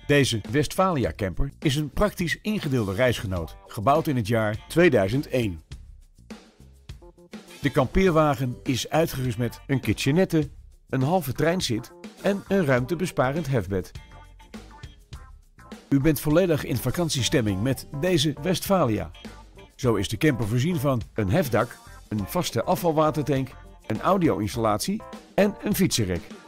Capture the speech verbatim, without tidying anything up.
Deze Westfalia camper is een praktisch ingedeelde reisgenoot, gebouwd in het jaar tweeduizend één. De kampeerwagen is uitgerust met een kitchenette, een halve treinzit en een ruimtebesparend hefbed. U bent volledig in vakantiestemming met deze Westfalia. Zo is de camper voorzien van een hefdak, een vaste afvalwatertank, een audio-installatie en een fietsenrek.